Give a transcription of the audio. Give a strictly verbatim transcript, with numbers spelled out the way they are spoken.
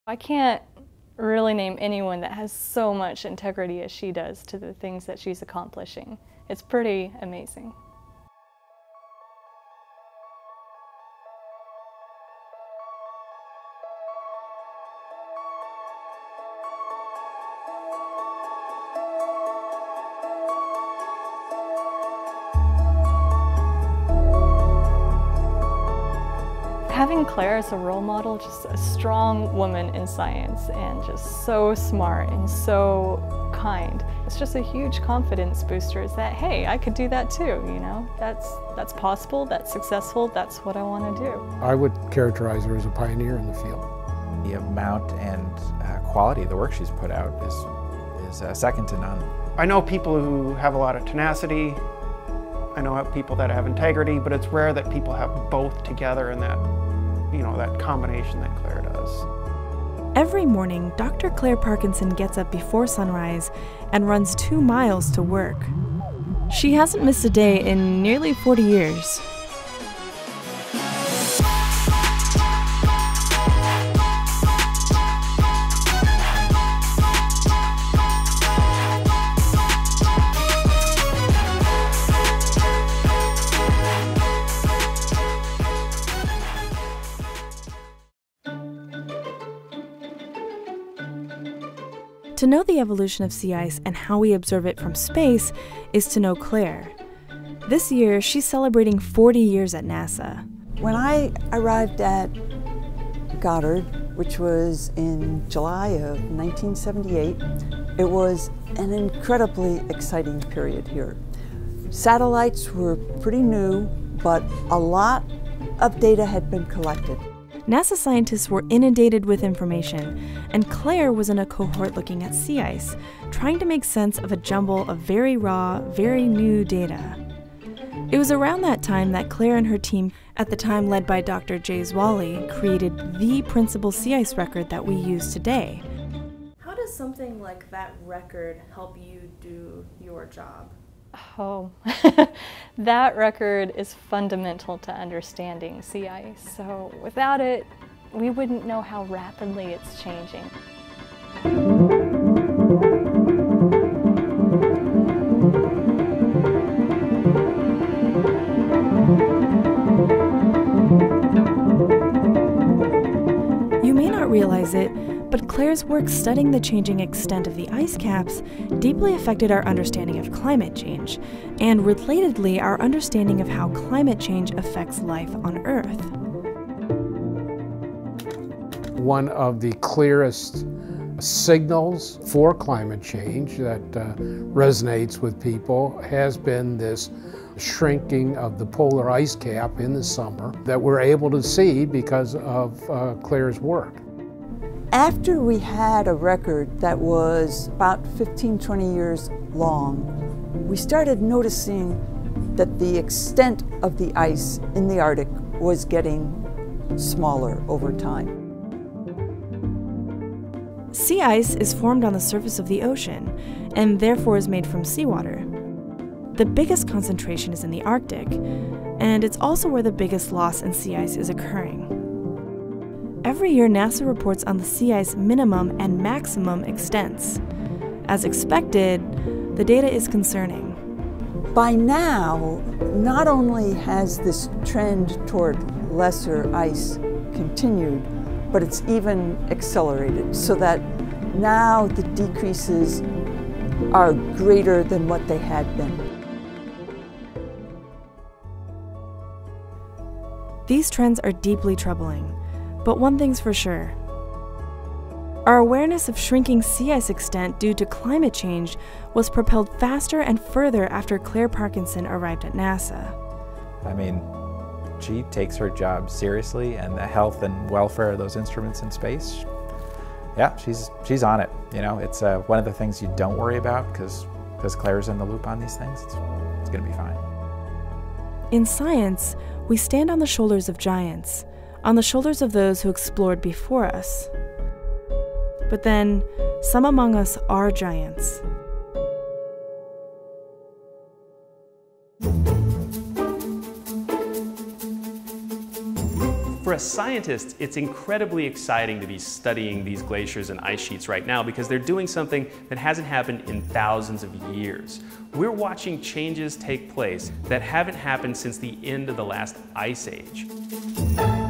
I can't really name anyone that has so much integrity as she does to the things that she's accomplishing. It's pretty amazing. Having Claire as a role model, just a strong woman in science and just so smart and so kind. It's just a huge confidence booster. Is that, hey, I could do that too, you know? That's, that's possible, that's successful, that's what I want to do. I would characterize her as a pioneer in the field. The amount and uh, quality of the work she's put out is, is uh, second to none. I know people who have a lot of tenacity. I know people that have integrity, but it's rare that people have both together in that, you know, that combination that Claire does. Every morning, Doctor Claire Parkinson gets up before sunrise and runs two miles to work. She hasn't missed a day in nearly forty years. To know the evolution of sea ice and how we observe it from space is to know Claire. This year, she's celebrating forty years at NASA. When I arrived at Goddard, which was in July of nineteen seventy-eight, it was an incredibly exciting period here. Satellites were pretty new, but a lot of data had been collected. NASA scientists were inundated with information, and Claire was in a cohort looking at sea ice, trying to make sense of a jumble of very raw, very new data. It was around that time that Claire and her team, at the time led by Doctor Jay Zwally, created the principal sea ice record that we use today. How does something like that record help you do your job? Oh, that record is fundamental to understanding sea ice. So without it, we wouldn't know how rapidly it's changing. You may not realize it, but Claire's work studying the changing extent of the ice caps deeply affected our understanding of climate change, and relatedly our understanding of how climate change affects life on Earth. One of the clearest signals for climate change that uh, resonates with people has been this shrinking of the polar ice cap in the summer that we're able to see because of uh, Claire's work. After we had a record that was about fifteen, twenty years long, we started noticing that the extent of the ice in the Arctic was getting smaller over time. Sea ice is formed on the surface of the ocean, and therefore is made from seawater. The biggest concentration is in the Arctic, and it's also where the biggest loss in sea ice is occurring. Every year, NASA reports on the sea ice minimum and maximum extents. As expected, the data is concerning. By now, not only has this trend toward lesser ice continued, but it's even accelerated, so that now the decreases are greater than what they had been. These trends are deeply troubling. But one thing's for sure. Our awareness of shrinking sea ice extent due to climate change was propelled faster and further after Claire Parkinson arrived at NASA. I mean, she takes her job seriously, and the health and welfare of those instruments in space, yeah, she's, she's on it. You know, it's uh, one of the things you don't worry about because because Claire's in the loop on these things. It's, it's going to be fine. In science, we stand on the shoulders of giants, on the shoulders of those who explored before us. But then, some among us are giants. For a scientist, it's incredibly exciting to be studying these glaciers and ice sheets right now because they're doing something that hasn't happened in thousands of years. We're watching changes take place that haven't happened since the end of the last ice age.